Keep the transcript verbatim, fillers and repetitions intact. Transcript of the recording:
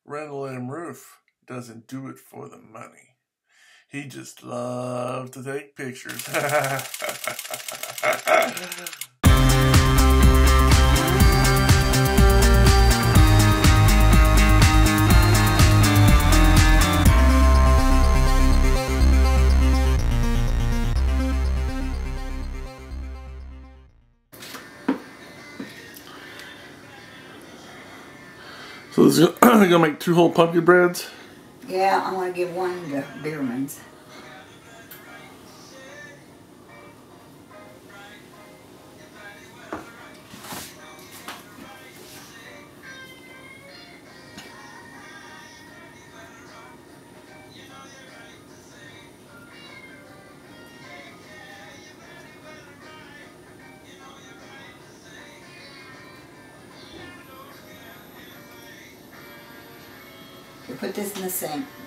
Randall and Rueff doesn't do it for the money. He just loves to take pictures. So this is gonna make two whole pumpkin breads? Yeah, I want to give one to Bierman's. You put this in the sink.